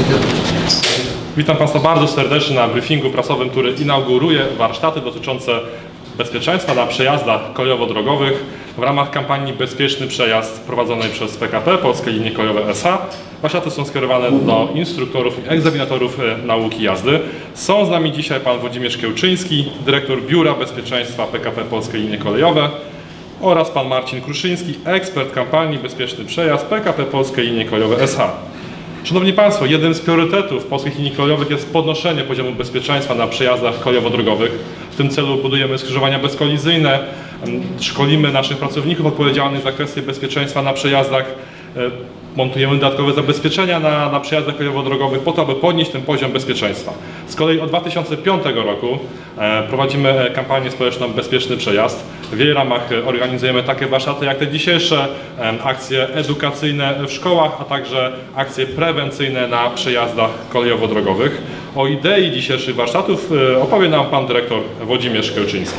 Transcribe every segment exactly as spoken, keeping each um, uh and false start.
Witam Państwa bardzo serdecznie na briefingu prasowym, który inauguruje warsztaty dotyczące bezpieczeństwa na przejazdach kolejowo-drogowych w ramach kampanii Bezpieczny Przejazd prowadzonej przez P K P, Polskie Linie Kolejowe S A. Warsztaty są skierowane do instruktorów i egzaminatorów nauki jazdy. Są z nami dzisiaj pan Włodzimierz Kiełczyński, dyrektor Biura Bezpieczeństwa P K P Polskie Linie Kolejowe, oraz pan Marcin Kruszyński, ekspert kampanii Bezpieczny Przejazd P K P Polskie Linie Kolejowe S A. Szanowni Państwo, jednym z priorytetów polskich linii kolejowych jest podnoszenie poziomu bezpieczeństwa na przejazdach kolejowo-drogowych. W tym celu budujemy skrzyżowania bezkolizyjne, szkolimy naszych pracowników odpowiedzialnych za kwestie bezpieczeństwa na przejazdach, montujemy dodatkowe zabezpieczenia na, na przejazdach kolejowo-drogowych po to, aby podnieść ten poziom bezpieczeństwa. Z kolei od dwa tysiące piątego roku e, prowadzimy kampanię społeczną Bezpieczny Przejazd. W jej ramach organizujemy takie warsztaty jak te dzisiejsze, e, akcje edukacyjne w szkołach, a także akcje prewencyjne na przejazdach kolejowo-drogowych. O idei dzisiejszych warsztatów e, opowie nam pan dyrektor Włodzimierz Kiełczyński.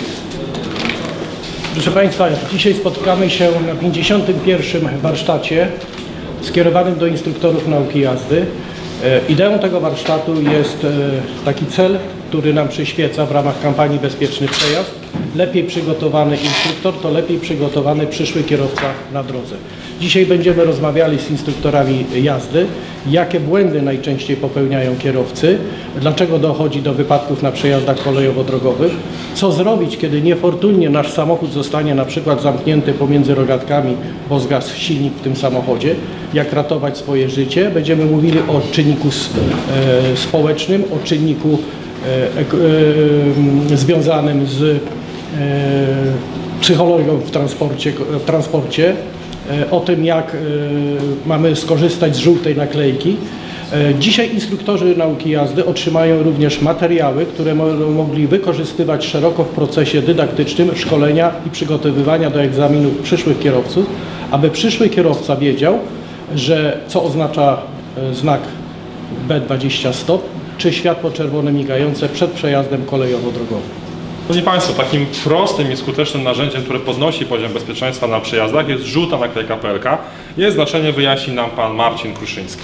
Proszę Państwa, dzisiaj spotykamy się na pięćdziesiątym pierwszym warsztacie skierowanym do instruktorów nauki jazdy. Ideą tego warsztatu jest taki cel, który nam przyświeca w ramach kampanii Bezpieczny Przejazd. Lepiej przygotowany instruktor to lepiej przygotowany przyszły kierowca na drodze. Dzisiaj będziemy rozmawiali z instruktorami jazdy, jakie błędy najczęściej popełniają kierowcy, dlaczego dochodzi do wypadków na przejazdach kolejowo-drogowych, co zrobić, kiedy niefortunnie nasz samochód zostanie na przykład zamknięty pomiędzy rogatkami, bo zgasł silnik w tym samochodzie, jak ratować swoje życie. Będziemy mówili o czynniku e, społecznym, o czynniku e, e, związanym z e, psychologią w transporcie, w transporcie. O tym, jak mamy skorzystać z żółtej naklejki. Dzisiaj instruktorzy nauki jazdy otrzymają również materiały, które będą mogli wykorzystywać szeroko w procesie dydaktycznym szkolenia i przygotowywania do egzaminów przyszłych kierowców, aby przyszły kierowca wiedział, że co oznacza znak B dwadzieścia stop, czy światło czerwone migające przed przejazdem kolejowo-drogowym. Szanowni Państwo, takim prostym i skutecznym narzędziem, które podnosi poziom bezpieczeństwa na przejazdach, jest żółta naklejka P L K. Jej znaczenie wyjaśni nam pan Marcin Kruszyński.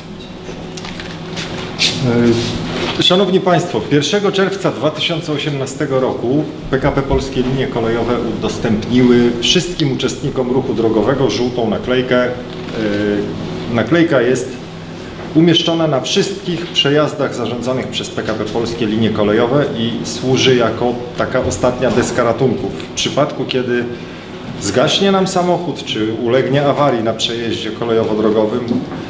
Szanowni Państwo, pierwszego czerwca dwa tysiące osiemnastego roku P K P Polskie Linie Kolejowe udostępniły wszystkim uczestnikom ruchu drogowego żółtą naklejkę. Naklejka jest umieszczona na wszystkich przejazdach zarządzanych przez P K P Polskie Linie Kolejowe i służy jako taka ostatnia deska ratunku. W przypadku, kiedy zgaśnie nam samochód, czy ulegnie awarii na przejeździe kolejowo-drogowym,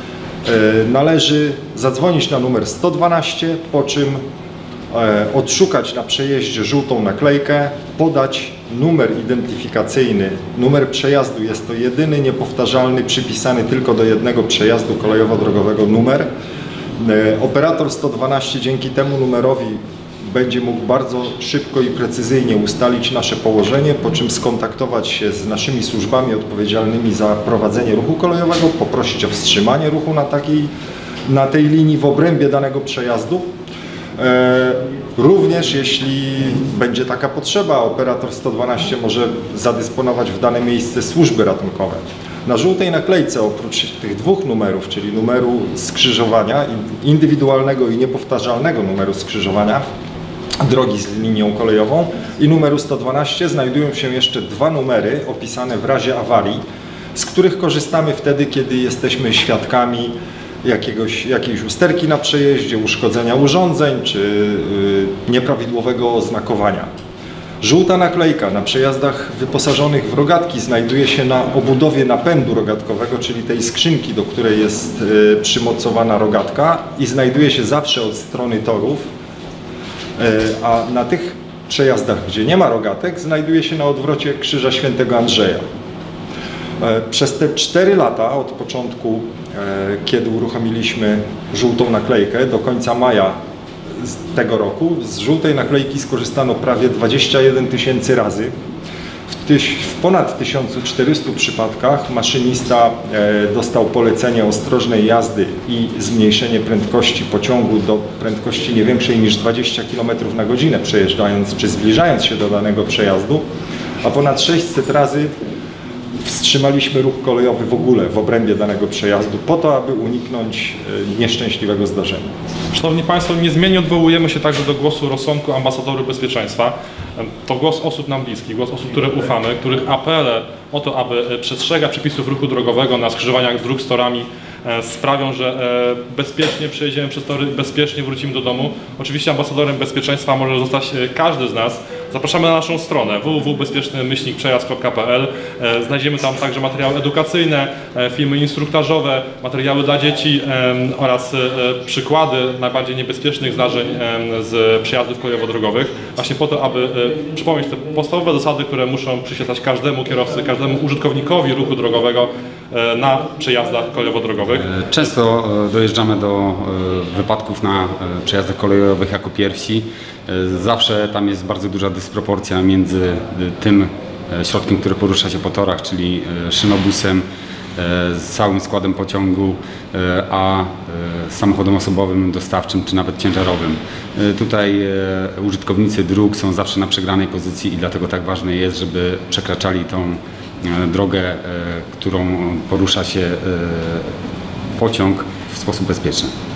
należy zadzwonić na numer sto dwanaście, po czym odszukać na przejeździe żółtą naklejkę, podać numer identyfikacyjny, numer przejazdu. Jest to jedyny, niepowtarzalny, przypisany tylko do jednego przejazdu kolejowo-drogowego numer. Operator sto dwanaście dzięki temu numerowi będzie mógł bardzo szybko i precyzyjnie ustalić nasze położenie, po czym skontaktować się z naszymi służbami odpowiedzialnymi za prowadzenie ruchu kolejowego, poprosić o wstrzymanie ruchu na, takiej, na tej linii w obrębie danego przejazdu. Również jeśli będzie taka potrzeba, operator sto dwanaście może zadysponować w dane miejsce służby ratunkowe. Na żółtej naklejce oprócz tych dwóch numerów, czyli numeru skrzyżowania, indywidualnego i niepowtarzalnego numeru skrzyżowania drogi z linią kolejową i numeru sto dwanaście, znajdują się jeszcze dwa numery opisane w razie awarii, z których korzystamy wtedy, kiedy jesteśmy świadkami Jakiegoś, jakiejś usterki na przejeździe, uszkodzenia urządzeń czy yy, nieprawidłowego oznakowania. Żółta naklejka na przejazdach wyposażonych w rogatki znajduje się na obudowie napędu rogatkowego, czyli tej skrzynki, do której jest yy, przymocowana rogatka, i znajduje się zawsze od strony torów, yy, a na tych przejazdach, gdzie nie ma rogatek, znajduje się na odwrocie Krzyża Świętego Andrzeja. Przez te cztery lata, od początku, kiedy uruchomiliśmy żółtą naklejkę, do końca maja tego roku, z żółtej naklejki skorzystano prawie dwadzieścia jeden tysięcy razy. W, tyś, w ponad tysiąc czterystu przypadkach maszynista dostał polecenie ostrożnej jazdy i zmniejszenie prędkości pociągu do prędkości nie większej niż dwadzieścia kilometrów na godzinę, przejeżdżając czy zbliżając się do danego przejazdu, a ponad sześćset razy wstrzymaliśmy ruch kolejowy w ogóle w obrębie danego przejazdu po to, aby uniknąć nieszczęśliwego zdarzenia. Szanowni Państwo, niezmiennie odwołujemy się także do głosu rozsądku ambasadorów bezpieczeństwa. To głos osób nam bliskich, głos osób, które ufamy, których apele o to, aby przestrzegać przepisów ruchu drogowego na skrzyżowaniach z dróg z torami sprawią, że bezpiecznie przejedziemy przez tory, bezpiecznie wrócimy do domu. Oczywiście ambasadorem bezpieczeństwa może zostać każdy z nas. Zapraszamy na naszą stronę w w w kropka bezpieczny myślnik przejazd kropka p l. Znajdziemy tam także materiały edukacyjne, filmy instruktażowe, materiały dla dzieci oraz przykłady najbardziej niebezpiecznych zdarzeń z przejazdów kolejowo-drogowych. Właśnie po to, aby przypomnieć te podstawowe zasady, które muszą przyświecać każdemu kierowcy, każdemu użytkownikowi ruchu drogowego na przejazdach kolejowo-drogowych. Często dojeżdżamy do wypadków na przejazdach kolejowych jako pierwsi. Zawsze tam jest bardzo duża dysproporcja między tym środkiem, który porusza się po torach, czyli szynobusem z całym składem pociągu, a samochodem osobowym, dostawczym czy nawet ciężarowym. Tutaj użytkownicy dróg są zawsze na przegranej pozycji i dlatego tak ważne jest, żeby przekraczali tą drogę, którą porusza się pociąg w sposób bezpieczny.